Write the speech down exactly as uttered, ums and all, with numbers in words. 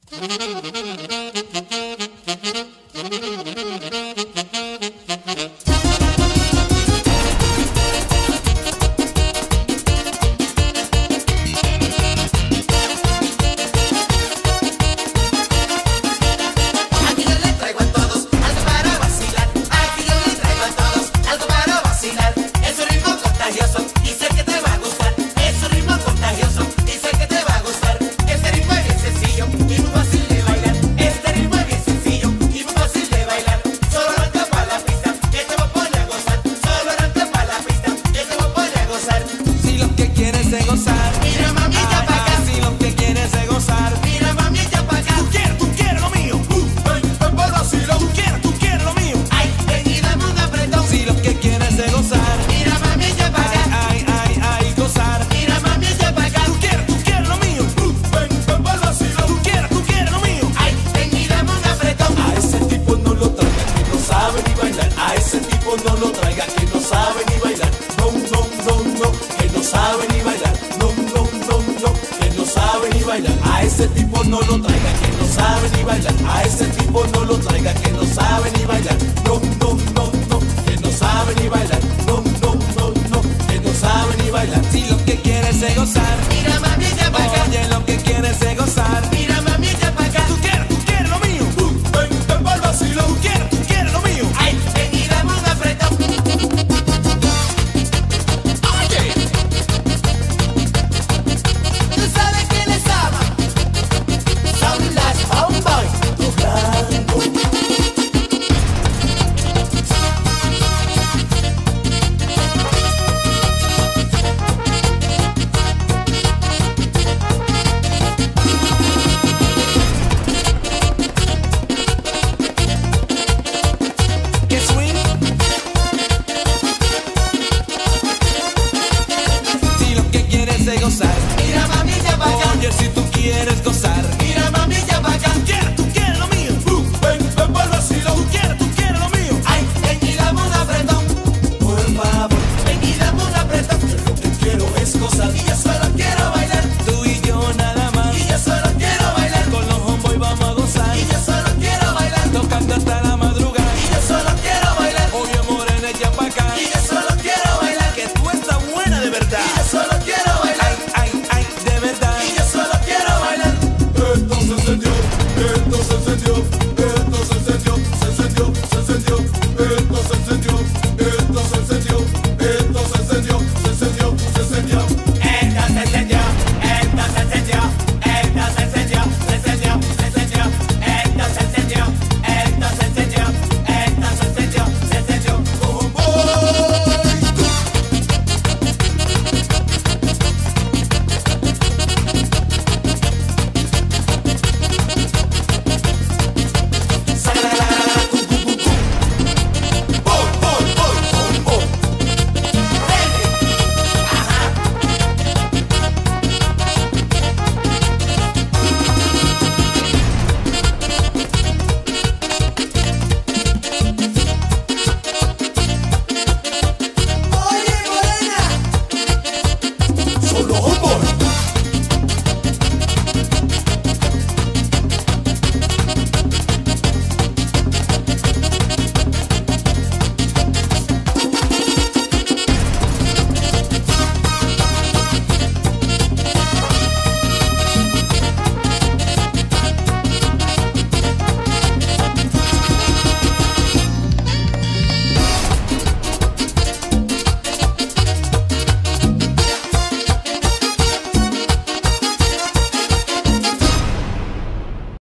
No lo traiga que no sabe ni bailar. No, no, no, no, que no sabe ni bailar. No, no, no, no, que no sabe ni bailar. A ese tipo no lo traiga que no sabe ni bailar. A ese tipo no lo traiga que no sabe ni bailar. No, no, no, no, que no sabe ni bailar. No, no, no, no, que no sabe ni bailar. Si lo que quieres es gozar, mira mami ya pa' acá. Óyelo.